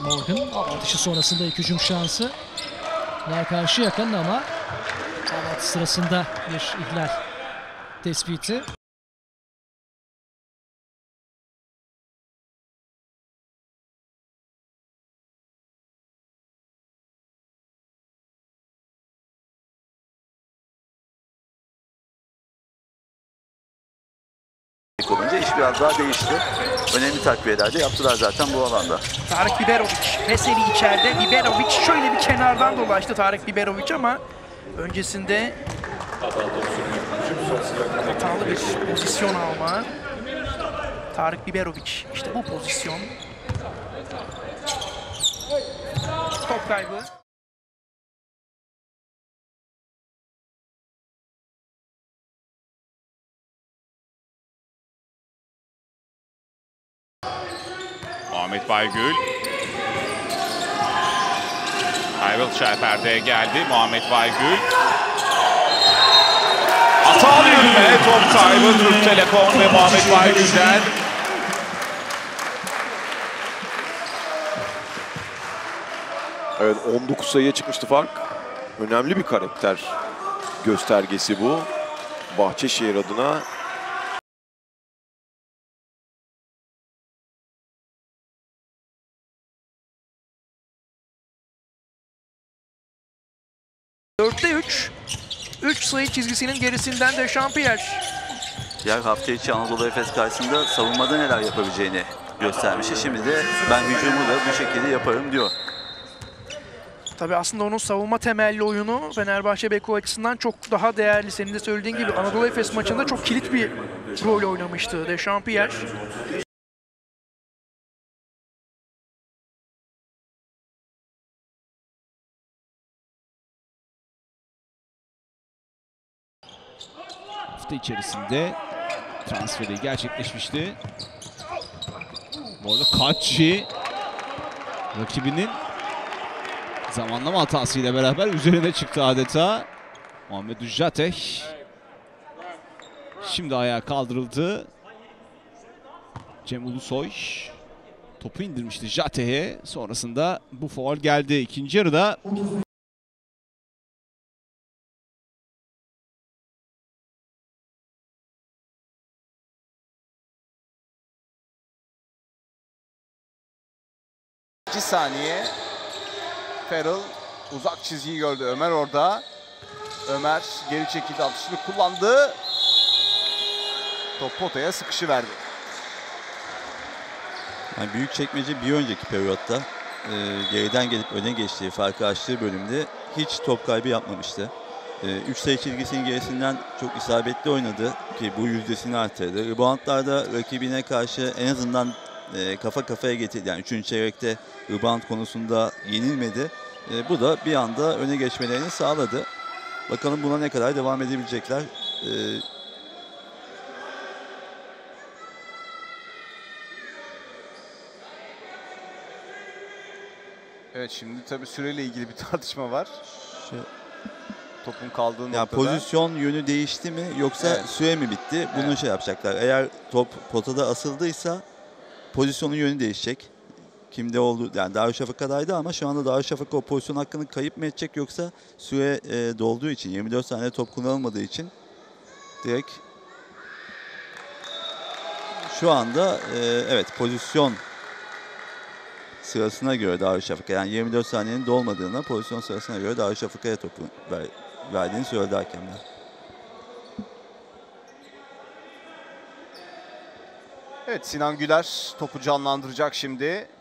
Morgan hava atışı sonrasında ilk hücum şansı. Karşı yakın ama hava atışı sırasında bir ihlal tespiti. Olunca iş biraz daha değişti. Önemli takviyeler de yaptılar zaten bu alanda. Tarık Biberovic, Veseli içeride. Biberovic şöyle bir kenardan dolaştı Tarık Biberovic ama öncesinde hatalı bir pozisyon alma. Tarık Biberovic işte bu pozisyon. Top kaybı. Muhammed Baygül. Ayrılçay perdeye geldi. Muhammed Baygül. Hatalı yürüme. Top kaybı Türk Telekom ve Muhammed Baygül'den. Evet, 19 sayıya çıkmıştı fark. Önemli bir karakter göstergesi bu. Bahçeşehir adına. Dörtte 3. 3 sayı çizgisinin gerisinden de Jean-Pierre. Diğer hafta içi Anadolu Efes karşısında savunmada neler yapabileceğini göstermişti. Şimdi de ben hücumu da bu şekilde yaparım diyor. Tabii aslında onun savunma temelli oyunu Fenerbahçe Beko açısından çok daha değerli. Senin de söylediğin gibi Anadolu Efes maçında çok kilit bir rol oynamıştı Jean-Pierre. Hafta içerisinde transferi gerçekleşmişti. Bu arada Kaççı rakibinin zamanlama hatasıyla beraber üzerine çıktı adeta. Muhammed Ujjateh şimdi ayağa kaldırıldı. Cem Ulusoy topu indirmişti Ujjateh'e. Sonrasında bu faul geldi. İkinci yarıda saniye. Ferrell uzak çizgiyi gördü. Ömer orada. Ömer geri çekildi. Atışını kullandı. Top potaya sıkışıverdi. Yani Büyükçekmece bir önceki periyotta geriden gelip öne geçtiği, farkı açtığı bölümde hiç top kaybı yapmamıştı. 3 sayı çizgisinin gerisinden çok isabetli oynadı ki bu yüzdesini arttırdı. Reboundlarda rakibine karşı en azından kafa kafaya getirdi. Yani 3. çeyrekte rebound konusunda yenilmedi. Bu da bir anda öne geçmelerini sağladı. Bakalım buna ne kadar devam edebilecekler. Evet, şimdi tabii süreyle ilgili bir tartışma var. Topun kaldığı noktada. Ya pozisyon yönü değişti mi yoksa süre mi bitti? Bunu şey yapacaklar. Eğer top potada asıldıysa pozisyonun yönü değişecek. Kimde oldu? Yani Darüşşafaka'daydı ama şu anda Darüşşafaka o pozisyon hakkını kayıp mı edecek yoksa süre dolduğu için 24 saniye top kullanılmadığı için direkt şu anda evet pozisyon sırasına göre Darüşşafaka, yani 24 saniyenin dolmadığına, pozisyon sırasına göre Darüşşafaka'ya topu verdiğini söyledi hakemler. Evet, Sinan Güler topu canlandıracak şimdi.